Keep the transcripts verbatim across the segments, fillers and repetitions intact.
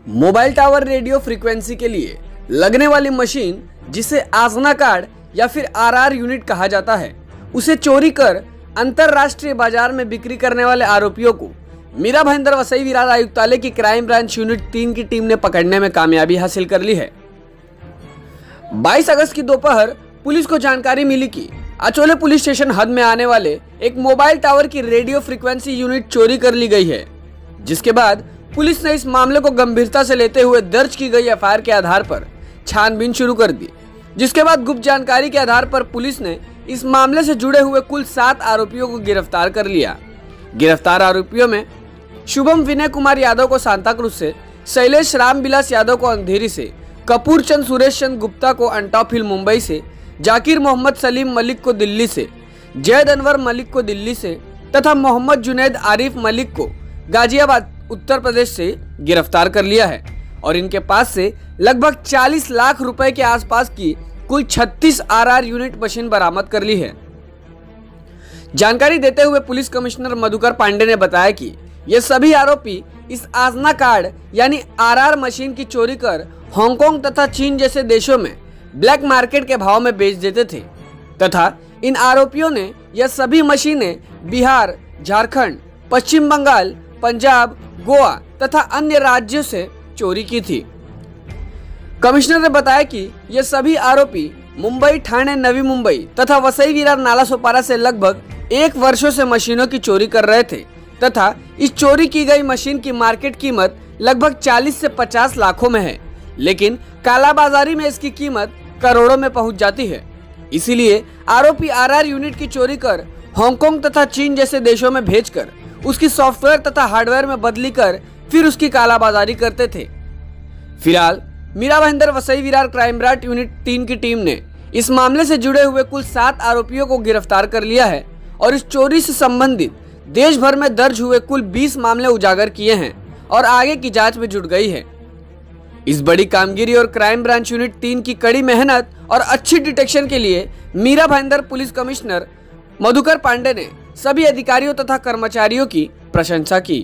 Mobile tower radio frequency के लिए लगने वाली मशीन, जिसे आजना कार्ड या फिर आरआर यूनिट कहा जाता है, उसे चोरी कर अंतरराष्ट्रीय बाजार में बिक्री करने वाले आरोपियों को मीरा भाईंदर वसई विरार आयुक्तालय की क्राइम ब्रांच यूनिट तीन की टीम ने पकड़ने में कामयाबी हासिल कर ली है। बाईस अगस्त की दोपहर पुलिस को जानकारी मिली कि अचोले पुलिस स्टेशन हद में आने वाले एक मोबाइल टावर की रेडियो फ्रीक्वेंसी यूनिट चोरी कर ली गई है, जिसके बाद पुलिस ने इस मामले को गंभीरता से लेते हुए दर्ज की गई एफआईआर के आधार पर छानबीन शुरू कर दी। जिसके बाद गुप्त जानकारी के आधार पर पुलिस ने इस मामले से जुड़े हुए कुल सात आरोपियों को गिरफ्तार कर लिया। गिरफ्तार आरोपियों में शुभम विनय कुमार यादव को सांताक्रूज से, शैलेश रामविलास यादव को अंधेरी से, कपूर चंद सुरेश चंद गुप्ता को अंटॉप हिल मुंबई से, जाकिर मोहम्मद सलीम मलिक को दिल्ली से, जैद अनवर मलिक को दिल्ली से तथा मोहम्मद जुनैद आरिफ मलिक को गाजियाबाद उत्तर प्रदेश से गिरफ्तार कर लिया है और इनके पास से लगभग चालीस लाख रुपए के आसपास की कुल छत्तीस आरआर यूनिट मशीन बरामद कर ली है। जानकारी देते हुए पुलिस कमिश्नर मधुकर पांडे ने बताया कि ये सभी आरोपी इस आजना कार्ड यानी आरआर मशीन की चोरी कर हांगकांग तथा चीन जैसे देशों में ब्लैक मार्केट के भाव में बेच देते थे तथा इन आरोपियों ने यह सभी मशीनें बिहार, झारखंड, पश्चिम बंगाल, पंजाब, गोवा तथा अन्य राज्यों से चोरी की थी। कमिश्नर ने बताया कि ये सभी आरोपी मुंबई, ठाणे, नवी मुंबई तथा वसई विरार नालासोपारा से लगभग एक वर्षों से मशीनों की चोरी कर रहे थे तथा इस चोरी की गई मशीन की मार्केट कीमत लगभग चालीस से पचास लाखों में है, लेकिन कालाबाजारी में इसकी कीमत करोड़ों में पहुंच जाती है। इसीलिए आरोपी आरआर यूनिट की चोरी कर हांगकांग तथा चीन जैसे देशों में भेजकर उसकी सॉफ्टवेयर तथा हार्डवेयर में बदली कर फिर उसकी कालाबाजारी करते थे। फिलहाल Mira Bhayandar Vasai Virar crime branch unit तीन की टीम ने इस मामले से जुड़े हुए कुल सात आरोपियों को गिरफ्तार कर लिया है और इस चोरी से संबंधित देश भर में दर्ज हुए कुल बीस मामले उजागर किए हैं और आगे की जांच में जुट गई है। इस बड़ी कामगिरी और क्राइम ब्रांच यूनिट तीन की कड़ी मेहनत और अच्छी डिटेक्शन के लिए मीरा भाईंदर पुलिस कमिश्नर मधुकर पांडे ने सभी अधिकारियों तथा कर्मचारियों की प्रशंसा की।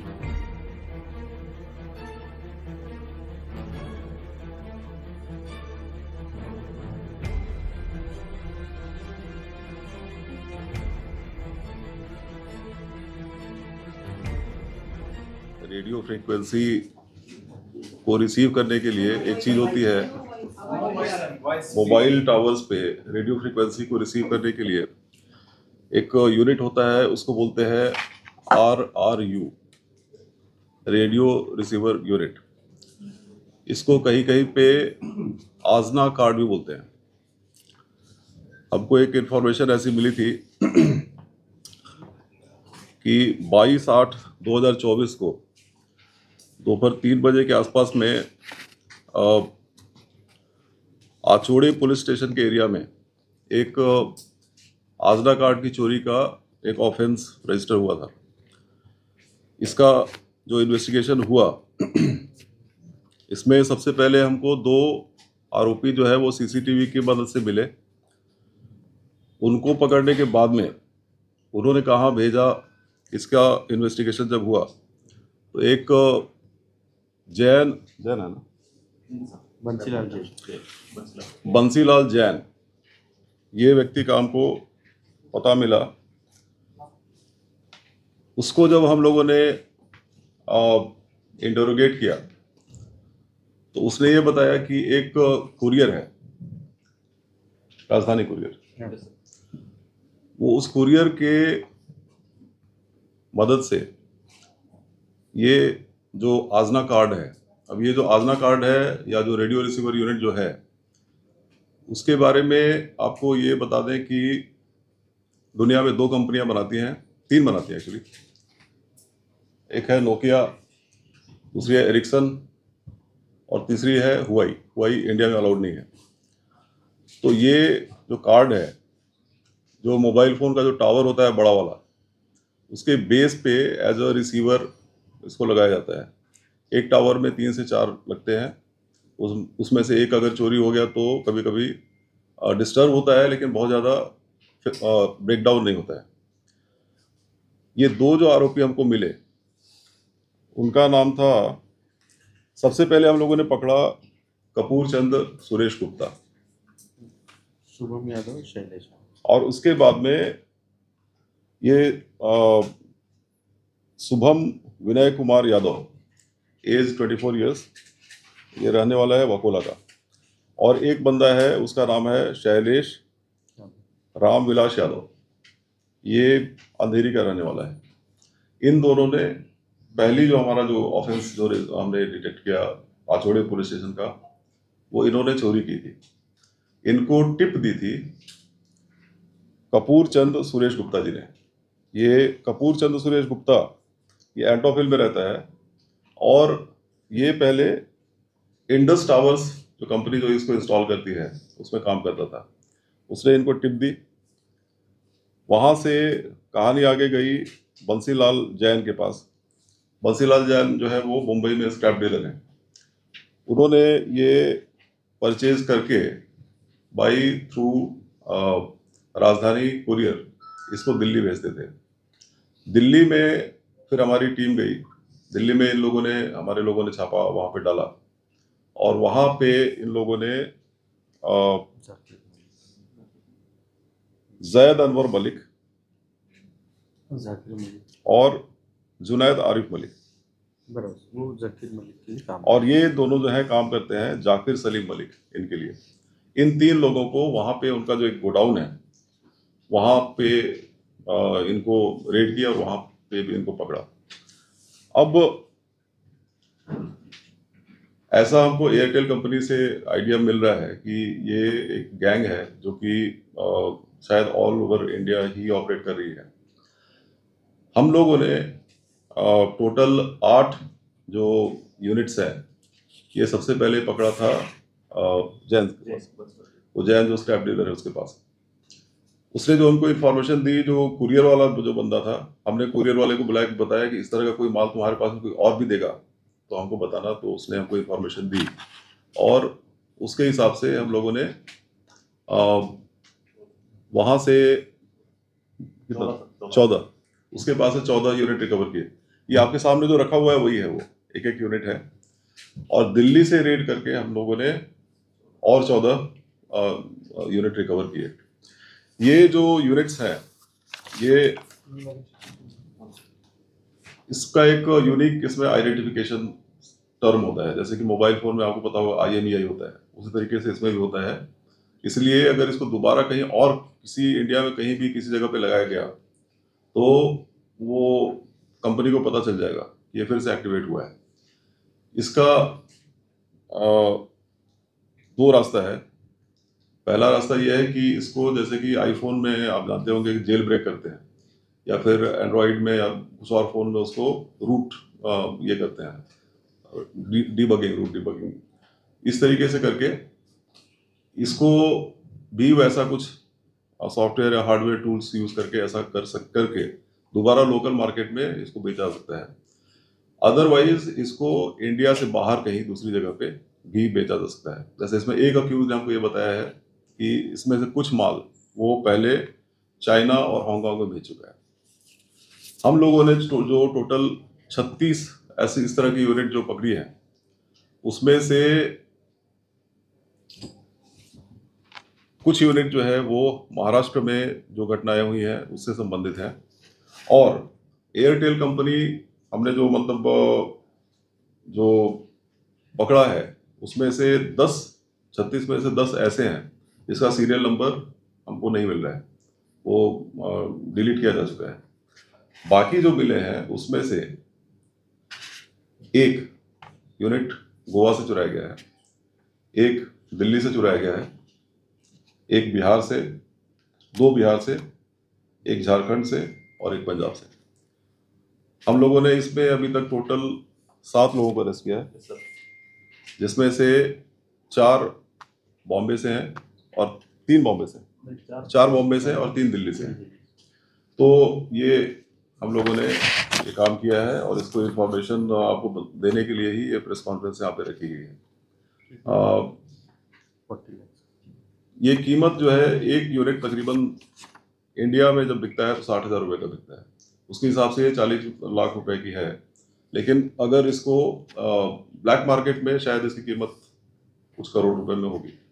रेडियो फ्रीक्वेंसी को रिसीव करने के लिए एक चीज होती है, मोबाइल टावर्स पे रेडियो फ्रीक्वेंसी को रिसीव करने के लिए एक यूनिट होता है, उसको बोलते हैं R R U, radio receiver unit. इसको कहीं कहीं पे आजना कार्ड भी बोलते हैं। हमको एक इन्फॉर्मेशन ऐसी मिली थी कि बाईस आठ दो हज़ार चौबीस को दोपहर तीन बजे के आसपास में आचोड़े पुलिस स्टेशन के एरिया में एक आजना कार्ड की चोरी का एक ऑफेंस रजिस्टर हुआ था। इसका जो इन्वेस्टिगेशन हुआ, इसमें सबसे पहले हमको दो आरोपी जो है वो सीसीटीवी की मदद से मिले। उनको पकड़ने के बाद में उन्होंने कहाँ भेजा, इसका इन्वेस्टिगेशन जब हुआ तो एक जैन जैन है ना बंसीलाल जैन बंसीलाल जैन ये व्यक्ति का हमको पता मिला। उसको जब हम लोगों ने इंटरोगेट किया तो उसने ये बताया कि एक कुरियर है, राजधानी कुरियर, वो उस कुरियर के मदद से ये जो आजना कार्ड है, अब ये जो आजना कार्ड है या जो रेडियो रिसीवर यूनिट जो है, उसके बारे में आपको ये बता दें कि दुनिया में दो कंपनियां बनाती हैं, तीन बनाती हैं एक्चुअली। एक है नोकिया, दूसरी है एरिक्सन और तीसरी है हुआई। हुआई इंडिया में अलाउड नहीं है। तो ये जो कार्ड है, जो मोबाइल फ़ोन का जो टावर होता है बड़ा वाला, उसके बेस पे एज अ रिसीवर इसको लगाया जाता है। एक टावर में तीन से चार लगते हैं। उस उसमें से एक अगर चोरी हो गया तो कभी कभी डिस्टर्ब होता है, लेकिन बहुत ज़्यादा ब्रेकडाउन नहीं होता है। ये दो जो आरोपी हमको मिले, उनका नाम था सबसे पहले हम लोगों ने पकड़ा कपूर चंद सुरेश गुप्ता, शुभम यादव, शैलेश, और उसके बाद में ये आ, शुभम विनय कुमार यादव, एज चौबीस इयर्स, ये रहने वाला है वकोला का, और एक बंदा है उसका नाम है शैलेश राम विलास यादव, ये अंधेरी का रहने वाला है। इन दोनों ने पहली जो हमारा जो ऑफेंस जो हमने डिटेक्ट किया पाचोड़े पुलिस स्टेशन का, वो इन्होंने चोरी की थी। इनको टिप दी थी कपूर चंद सुरेश गुप्ता जी ने। ये कपूर चंद सुरेश गुप्ता ये एंटोफिल में रहता है, और ये पहले इंडस टावर्स जो कंपनी जो इसको इंस्टॉल करती है उसमें काम करता था। उसने इनको टिप दी। वहाँ से कहानी आगे गई बंसीलाल जैन के पास। बंसीलाल जैन जो है वो मुंबई में स्क्रैप डीलर हैं। उन्होंने ये परचेज करके बाई थ्रू राजधानी कुरियर इसको दिल्ली भेजते थे। दिल्ली में फिर हमारी टीम गई। दिल्ली में इन लोगों ने हमारे लोगों ने छापा वहाँ पे डाला, और वहाँ पे इन लोगों ने जैद अनवर मलिक जाकिर मलिक और जुनैद आरिफ मलिक, बराबर, वो जाकिर मलिक के लिए काम, और ये दोनों जो है काम करते हैं जाकिर सलीम मलिक इनके लिए। इन तीन लोगों को वहाँ पे उनका जो एक गोडाउन है वहाँ पे आ, इनको रेड किया और वहाँ पे भी इनको पकड़ा। अब ऐसा हमको एयरटेल कंपनी से आइडिया मिल रहा है कि ये एक गैंग है जो कि शायद ऑल ओवर इंडिया ही ऑपरेट कर रही है। हम लोगों ने टोटल आठ जो यूनिट्स हैं, ये सबसे पहले पकड़ा था जैन के पास। वो जैन जो स्क्रैप डीलर है उसके पास। उसने जो हमको इन्फॉर्मेशन दी, जो कुरियर वाला जो बंदा था, हमने कुरियर वाले को बुलाया बताया कि इस तरह का कोई माल तुम्हारे पास में कोई और भी देगा तो हमको बताना। तो उसने हमको इन्फॉर्मेशन दी, और उसके हिसाब से हम लोगों ने वहाँ से कितना चौदह उसके पास से चौदह यूनिट रिकवर किए। ये आपके सामने जो रखा हुआ है वही है, वो एक एक यूनिट है। और दिल्ली से रेड करके हम लोगों ने और चौदह यूनिट रिकवर किए। ये जो यूनिट्स हैं, ये इसका एक यूनिक इसमें आइडेंटिफिकेशन टर्म होता है। जैसे कि मोबाइल फोन में आपको पता होगा आई एम ई आई होता है, उसी तरीके से इसमें भी होता है। इसलिए अगर इसको दोबारा कहीं और किसी इंडिया में कहीं भी किसी जगह पे लगाया गया तो वो कंपनी को पता चल जाएगा ये फिर से एक्टिवेट हुआ है। इसका आ, दो रास्ता है। पहला रास्ता यह है कि इसको, जैसे कि आईफोन में आप जानते होंगे कि जेल ब्रेक करते हैं, या फिर एंड्रॉइड में या कुछ और फोन में उसको रूट ये करते हैं, डीबगिंग, रूट डीबगिंग, इस तरीके से करके इसको भी वैसा कुछ सॉफ्टवेयर या हार्डवेयर टूल्स यूज करके ऐसा कर सक करके दोबारा लोकल मार्केट में इसको बेचा जा सकता है। अदरवाइज इसको इंडिया से बाहर कहीं दूसरी जगह पे भी बेचा जा सकता है। जैसे इसमें एक अक्यूज ने हमको ये बताया है कि इसमें से कुछ माल वो पहले चाइना और हांगकांग में भेज चुका है। हम लोगों ने जो टोटल छत्तीस ऐसी इस तरह की यूनिट जो पकड़ी है, उसमें से कुछ यूनिट जो है वो महाराष्ट्र में जो घटनाएं हुई हैं उससे संबंधित हैं। और एयरटेल कंपनी हमने जो मतलब जो पकड़ा है उसमें से दस छत्तीस में से दस ऐसे हैं जिसका सीरियल नंबर हमको नहीं मिल रहा है, वो डिलीट किया जा चुका है। बाकी जो मिले हैं उसमें से एक यूनिट गोवा से चुराया गया है, एक दिल्ली से चुराया गया है, एक बिहार से, दो बिहार से, एक झारखंड से और एक पंजाब से। हम लोगों ने इसमें अभी तक टोटल सात लोगों को अरेस्ट किया है, जिसमें से चार बॉम्बे से हैं और तीन बॉम्बे से, चार बॉम्बे से और तीन दिल्ली से हैं। तो ये हम लोगों ने ये काम किया है, और इसको इन्फॉर्मेशन आपको देने के लिए ही ये प्रेस कॉन्फ्रेंस यहाँ पे रखी गई है। आ, ये कीमत जो है, एक यूनिट तकरीबन इंडिया में जब बिकता है तो साठ हज़ार रुपये का बिकता है, उसके हिसाब से ये चालीस लाख रुपए की है। लेकिन अगर इसको ब्लैक मार्केट में शायद इसकी कीमत कुछ करोड़ रुपए में होगी।